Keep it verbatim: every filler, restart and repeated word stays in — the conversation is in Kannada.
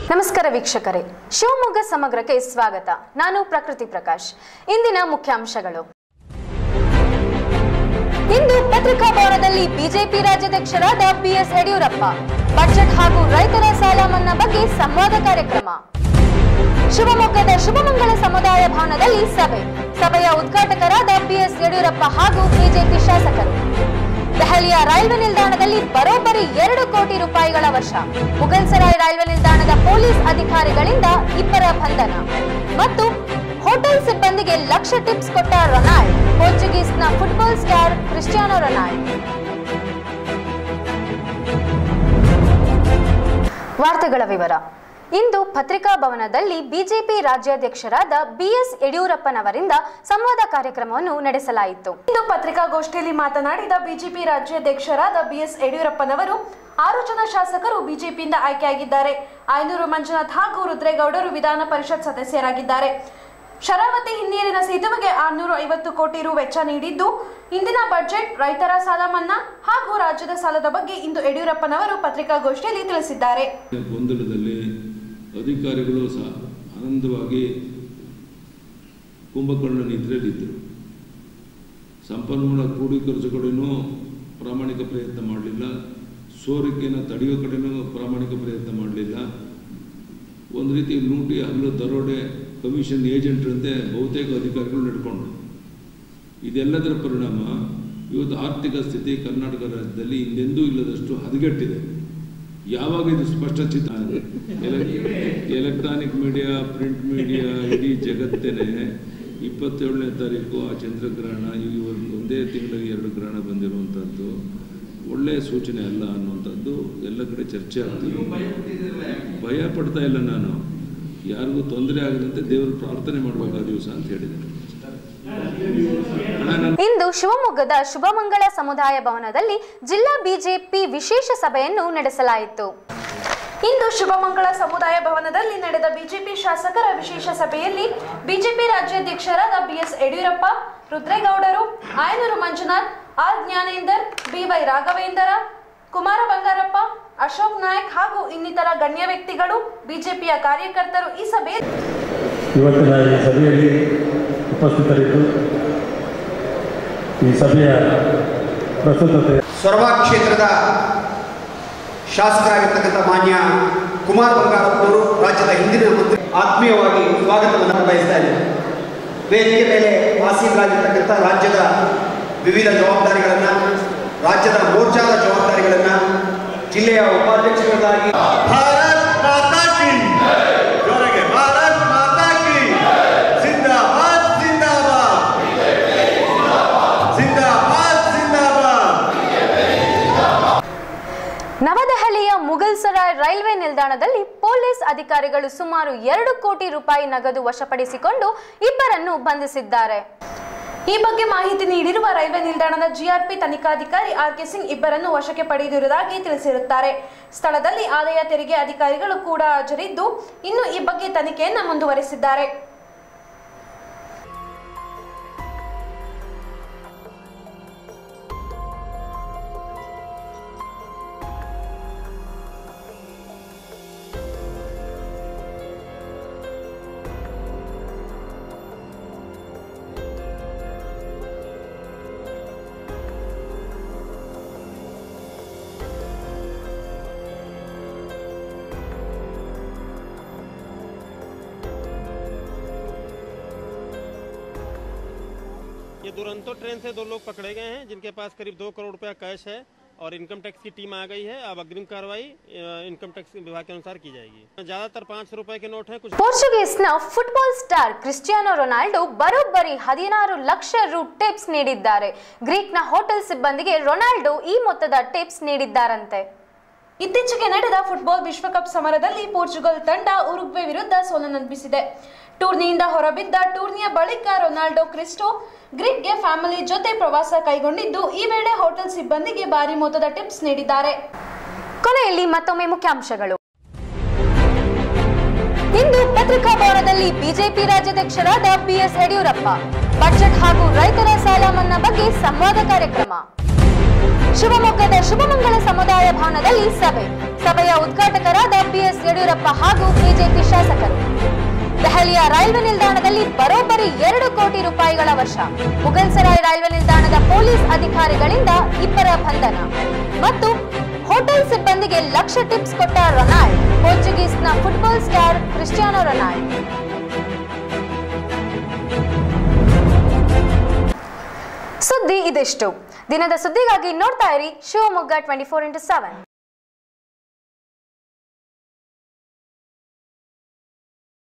ನಮಸ್ಕಾರ ವೀಕ್ಷಕರೇ, ಶಿವಮೊಗ್ಗ ಸಮಗ್ರಕ್ಕೆ ಸ್ವಾಗತ. ನಾನು ಪ್ರಕೃತಿ ಪ್ರಕಾಶ್. ಇಂದಿನ ಮುಖ್ಯಾಂಶಗಳು. ಇಂದು ಪತ್ರಿಕಾ ಭವನದಲ್ಲಿ ಬಿಜೆಪಿ ರಾಜ್ಯಾಧ್ಯಕ್ಷರಾದ ಬಿಎಸ್ ಯಡಿಯೂರಪ್ಪ ಬಜೆಟ್ ಹಾಗೂ ರೈತರ ಸಾಲ ಮನ್ನಾ ಬಗ್ಗೆ ಸಂವಾದ ಕಾರ್ಯಕ್ರಮ. ಶಿವಮೊಗ್ಗದ ಶುಭಮಂಗಳ ಸಮುದಾಯ ಭವನದಲ್ಲಿ ಸಭೆ. ಸಭೆಯ ಉದ್ಘಾಟಕರಾದ ಬಿಎಸ್ ಯಡಿಯೂರಪ್ಪ ಹಾಗೂ ಬಿಜೆಪಿ ಶಾಸಕರು. ದೆಹಲಿಯ ರೈಲ್ವೆ ನಿಲ್ದಾಣದಲ್ಲಿ ಬರೋಬ್ಬರಿ ಎರಡು ಕೋಟಿ ರೂಪಾಯಿಗಳ ವಶ. ಮುಗಲ್ಸರಾಯ್ ರೈಲ್ವೆ ನಿಲ್ದಾಣದ ಪೊಲೀಸ್ ಅಧಿಕಾರಿಗಳಿಂದ ಇಬ್ಬರ ಬಂಧನ. ಮತ್ತು ಹೋಟೆಲ್ ಸಿಬ್ಬಂದಿಗೆ ಲಕ್ಷ ಟಿಪ್ಸ್ ಕೊಟ್ಟ ರೊನಾಲ್ಡ್. ಪೋರ್ಚುಗೀಸ್ನ ಫುಟ್ಬಾಲ್ ಸ್ಟಾರ್ ಕ್ರಿಸ್ಟಿಯಾನೋ ರೊನಾಲ್ಡ್. ವಾರ್ತೆಗಳ ವಿವರ. ಇಂದು ಪತ್ರಿಕಾ ಭವನದಲ್ಲಿ ಬಿಜೆಪಿ ರಾಜ್ಯಾಧ್ಯಕ್ಷರಾದ ಬಿಎಸ್ ಯಡಿಯೂರಪ್ಪನವರಿಂದ ಸಂವಾದ ಕಾರ್ಯಕ್ರಮವನ್ನು ನಡೆಸಲಾಯಿತು. ಇಂದು ಪತ್ರಿಕಾಗೋಷ್ಠಿಯಲ್ಲಿ ಮಾತನಾಡಿದ ಬಿಜೆಪಿ ರಾಜ್ಯಾಧ್ಯಕ್ಷರಾದ ಬಿಎಸ್ ಯಡಿಯೂರಪ್ಪನವರು, ಆರು ಜನ ಶಾಸಕರು ಬಿಜೆಪಿಯಿಂದ ಆಯ್ಕೆಯಾಗಿದ್ದಾರೆ. ಐನೂರು ಮಂಜುನಾಥ್ ಹಾಗೂ ರುದ್ರೇಗೌಡರು ವಿಧಾನ ಪರಿಷತ್ ಸದಸ್ಯರಾಗಿದ್ದಾರೆ. ಶರಾವತಿ ಹಿನ್ನೀರಿನ ಸೇತುವೆಗೆ ಆರುನೂರ ಐವತ್ತು ಕೋಟಿ ರು ವೆಚ್ಚ ನೀಡಿದ್ದು, ಇಂದಿನ ಬಜೆಟ್ ರೈತರ ಸಾಲ ಮನ್ನಾ ಹಾಗೂ ರಾಜ್ಯದ ಸಾಲದ ಬಗ್ಗೆ ಇಂದು ಯಡಿಯೂರಪ್ಪನವರು ಪತ್ರಿಕಾಗೋಷ್ಠಿಯಲ್ಲಿ ತಿಳಿಸಿದ್ದಾರೆ. ಅಧಿಕಾರಿಗಳು ಸಹ ಆನಂದವಾಗಿ ಕುಂಭಕರ್ಣ ನಿದ್ರೆಯಲ್ಲಿದ್ದರು. ಸಂಪನ್ಮೂಲ ಕ್ರೋಢೀಕರಿಸೋ ಕಡೆನೂ ಪ್ರಾಮಾಣಿಕ ಪ್ರಯತ್ನ ಮಾಡಲಿಲ್ಲ, ಸೋರಿಕೆಯನ್ನು ತಡೆಯೋ ಕಡೆನೂ ಪ್ರಾಮಾಣಿಕ ಪ್ರಯತ್ನ ಮಾಡಲಿಲ್ಲ. ಒಂದು ರೀತಿ ಲೂಟಿ ಹಲ್ಲು ದರೋಡೆ ಕಮಿಷನ್ ಏಜೆಂಟ್ರಂತೆ ಬಹುತೇಕ ಅಧಿಕಾರಿಗಳು ನಡ್ಕೊಂಡ್ರು. ಇದೆಲ್ಲದರ ಪರಿಣಾಮ ಇವತ್ತು ಆರ್ಥಿಕ ಸ್ಥಿತಿ ಕರ್ನಾಟಕ ರಾಜ್ಯದಲ್ಲಿ ಹಿಂದೆಂದೂ ಇಲ್ಲದಷ್ಟು ಹದಗೆಟ್ಟಿದೆ. ಯಾವಾಗ ಇದು ಸ್ಪಷ್ಟ ಚಿತ್ರ ಎಲೆಕ್ಟ್ರಾನಿಕ್ ಮೀಡಿಯಾ, ಪ್ರಿಂಟ್ ಮೀಡಿಯಾ, ಇಡೀ ಜಗತ್ತೇನೆ ಇಪ್ಪತ್ತೇಳನೇ ತಾರೀಕು ಆ ಚಂದ್ರಗ್ರಹಣ, ಇವತ್ತು ಒಂದೇ ತಿಂಗಳಿಗೆ ಎರಡು ಗ್ರಹಣ ಬಂದಿರುವಂಥದ್ದು ಒಳ್ಳೆಯ ಸೂಚನೆ ಅಲ್ಲ ಅನ್ನುವಂಥದ್ದು ಎಲ್ಲ ಕಡೆ ಚರ್ಚೆ ಆಗ್ತದೆ. ಭಯ ಪಡ್ತಾ ಇಲ್ಲ, ನಾನು ಯಾರಿಗೂ ತೊಂದರೆ ಆಗದಂತೆ ದೇವರು ಪ್ರಾರ್ಥನೆ ಮಾಡಬೇಕಾದ ದಿವಸ ಅಂತ ಹೇಳಿದ್ದೇನೆ. ಇಂದು ಶಿವಮೊಗ್ಗದ ಶುಭಮಂಗಳ ಸಮುದಾಯ ಭವನದಲ್ಲಿ ಜಿಲ್ಲಾ ಬಿಜೆಪಿ ವಿಶೇಷ ಸಭೆಯನ್ನು ನಡೆಸಲಾಯಿತು. ಇಂದು ಶುಭಮಂಗಳ ಸಮುದಾಯ ಭವನದಲ್ಲಿ ನಡೆದ ಬಿಜೆಪಿ ಶಾಸಕರ ವಿಶೇಷ ಸಭೆಯಲ್ಲಿ ಬಿಜೆಪಿ ರಾಜ್ಯಾಧ್ಯಕ್ಷರಾದ ಬಿಎಸ್ ಯಡಿಯೂರಪ್ಪ, ರುದ್ರೇಗೌಡರು, ಆಯನೂರು ಮಂಜುನಾಥ್, ಆರ್ ಜ್ಞಾನೇಂದರ್, ಬಿವೈ ರಾಘವೇಂದ್ರ, ಕುಮಾರ ಬಂಗಾರಪ್ಪ, ಅಶೋಕ್ ನಾಯಕ್ ಹಾಗೂ ಇನ್ನಿತರ ಗಣ್ಯ ವ್ಯಕ್ತಿಗಳು, ಬಿಜೆಪಿಯ ಕಾರ್ಯಕರ್ತರು ಈ ಸಭೆಯಲ್ಲಿ ಇವತ್ತಿನ ಈ ಸಭೆಯಲ್ಲಿ ಉಪಸ್ಥಿತರಿದ್ದು ಈ ಸಭೆಯ ಪ್ರಸ್ತುತತೆ ಸೊರಬ ಕ್ಷೇತ್ರದ ಶಾಸಕರಾಗಿರ್ತಕ್ಕಂಥ ಮಾನ್ಯ ಕುಮಾರ ಬಂಗಾರಪ್ಪನವರು, ರಾಜ್ಯದ ಹಿಂದಿನ ಮಂತ್ರಿ, ಆತ್ಮೀಯವಾಗಿ ಸ್ವಾಗತವನ್ನು ಬಯಸ್ತಾ ಇದ್ದಾರೆ. ವೇದಿಕೆ ಮೇಲೆ ಆಸೀನರಾಗಿರ್ತಕ್ಕಂಥ ರಾಜ್ಯದ ವಿವಿಧ ಜವಾಬ್ದಾರಿಗಳನ್ನು, ರಾಜ್ಯದ ಮೋರ್ಚಾದ ಜವಾಬ್ದಾರಿಗಳನ್ನು, ಜಿಲ್ಲೆಯ ಉಪಾಧ್ಯಕ್ಷರಾಗಿ ಭಾರತ್ ಮಾತಾ ಕಿ ಜೋರಾಗಿ ಭಾರತ್ ಮಾತಾ ಕಿ ಜಿಂದಾಬಾದ್ ಜಿಂದಾಬಾದ್ ಜಿಂದಾಬಾದ್ ಜಿಂದಾಬಾದ್. ನವದೆಹಲಿಯ ಮುಗಲ್ಸರಾಯ್ ರೈಲ್ವೆ ನಿಲ್ದಾಣದಲ್ಲಿ ಪೊಲೀಸ್ ಅಧಿಕಾರಿಗಳು ಸುಮಾರು ಎರಡು ಕೋಟಿ ರೂಪಾಯಿ ನಗದು ವಶಪಡಿಸಿಕೊಂಡು ಇಬ್ಬರನ್ನು ಬಂಧಿಸಿದ್ದಾರೆ. ಈ ಬಗ್ಗೆ ಮಾಹಿತಿ ನೀಡಿರುವ ರೈಲ್ವೆ ನಿಲ್ದಾಣದ ಜಿಆರ್ಪಿ ತನಿಖಾಧಿಕಾರಿ ಆರ್ ಕೆ ಸಿಂಗ್ ಇಬ್ಬರನ್ನು ವಶಕ್ಕೆ ಪಡೆದಿರುವುದಾಗಿ ತಿಳಿಸಿರುತ್ತಾರೆ. ಸ್ಥಳದಲ್ಲಿ ಆದಾಯ ತೆರಿಗೆ ಅಧಿಕಾರಿಗಳು ಕೂಡ ಹಾಜರಿದ್ದು ಇನ್ನು ಈ ಬಗ್ಗೆ ತನಿಖೆಯನ್ನು ಮುಂದುವರೆಸಿದ್ದಾರೆ. ये दुरंतो ट्रेन से दो लोग पकड़े गए हैं जिनके पास करीब दो करोड़ रुपया कैश है और इनकम टैक्स की टीम आ गई है. अब अग्रिम कार्रवाई इनकम टैक्स विभाग के अनुसार की जाएगी. ज्यादातर पाँच सौ रुपए के नोट हैं. कुछ ಪೋರ್ಚುಗೀಸ್ನ ಫುಟ್ಬಾಲ್ ಸ್ಟಾರ್ ಕ್ರಿಸ್ಟಿಯಾನೋ ರೊನಾಲ್ಡೋ ಬರೋಬ್ಬರಿ ಹದಿನಾರು ಲಕ್ಷ ರು ಟಿಪ್ಸ್ ನೀಡಿದ್ದಾರೆ. ಗ್ರೀಕ್ನ ಹೋಟೆಲ್ ಸಿಬ್ಬಂದಿಗೆ ರೊನಾಲ್ಡೋ ಈ ಮೊತ್ತದ ಟಿಪ್ಸ್ ನೀಡಿದ್ದಾರಂತೆ. ಇತ್ತೀಚೆಗೆ ನಡೆದ ಫುಟ್ಬಾಲ್ ವಿಶ್ವಕಪ್ ಸಮರದಲ್ಲಿ ಪೋರ್ಚುಗಲ್ ತಂಡ ಉರುಗ್ವೆ ವಿರುದ್ಧ ಸೋಲನುಭವಿಸಿದೆ. ಟೂರ್ನಿಯಿಂದ ಹೊರಬಿದ್ದ ಟೂರ್ನಿಯ ಬಳಿಕ ರೊನಾಲ್ಡೋ ಕ್ರಿಸ್ಟೋ ಗ್ರೀಕ್ಗೆ ಫ್ಯಾಮಿಲಿ ಜೊತೆ ಪ್ರವಾಸ ಕೈಗೊಂಡಿದ್ದು, ಈ ವೇಳೆ ಹೋಟೆಲ್ ಸಿಬ್ಬಂದಿಗೆ ಭಾರಿ ಮೊತ್ತದ ಟಿಪ್ಸ್ ನೀಡಿದ್ದಾರೆ. ಕೊನೆಯಲ್ಲಿ ಮತ್ತೊಮ್ಮೆ ಮುಖ್ಯಾಂಶಗಳು. ಇಂದು ಪತ್ರಿಕಾ ಭವನದಲ್ಲಿ ಬಿಜೆಪಿ ರಾಜ್ಯಾಧ್ಯಕ್ಷರಾದ ಬಿಎಸ್ ಯಡಿಯೂರಪ್ಪ ಬಜೆಟ್ ಹಾಗೂ ರೈತರ ಸಾಲ ಮನ್ನಾ ಬಗ್ಗೆ ಸಂವಾದ ಕಾರ್ಯಕ್ರಮ. ಶಿವಮೊಗ್ಗದ ಶುಭಮಂಗಳ ಸಮುದಾಯ ಭವನದಲ್ಲಿ ಸಭೆ ಸಭೆಯ ಉದ್ಘಾಟಕರಾದ ಬಿಎಸ್ ಯಡಿಯೂರಪ್ಪ ಹಾಗೂ ಬಿಜೆಪಿ ಶಾಸಕರು. ದೆಹಲಿಯ ರೈಲ್ವೆ ನಿಲ್ದಾಣದಲ್ಲಿ ಬರೋಬ್ಬರಿ ಎರಡು ಕೋಟಿ ರೂಪಾಯಿಗಳ ವಶ. ಮುಗಲ್ಸರಾಯ್ ರೈಲ್ವೆ ನಿಲ್ದಾಣದ ಪೊಲೀಸ್ ಅಧಿಕಾರಿಗಳಿಂದ ಇಬ್ಬರ ಬಂಧನ ಮತ್ತು ಹೋಟೆಲ್ ಸಿಬ್ಬಂದಿಗೆ ಲಕ್ಷ ಟಿಪ್ಸ್ ಕೊಟ್ಟ ರೊನಾಲ್ಡ್. ಪೋರ್ಚುಗೀಸ್ನ ಫುಟ್ಬಾಲ್ ಸ್ಟಾರ್ ಕ್ರಿಸ್ಟಿಯಾನೋ ರೊನಾಲ್ಡ್. ಸುದ್ದಿ ಇದಿಷ್ಟು. ದಿನದ ಸುದ್ದಿಗಾಗಿ ನೋಡ್ತಾ ಇರಿ Shivamogga twenty four into seven.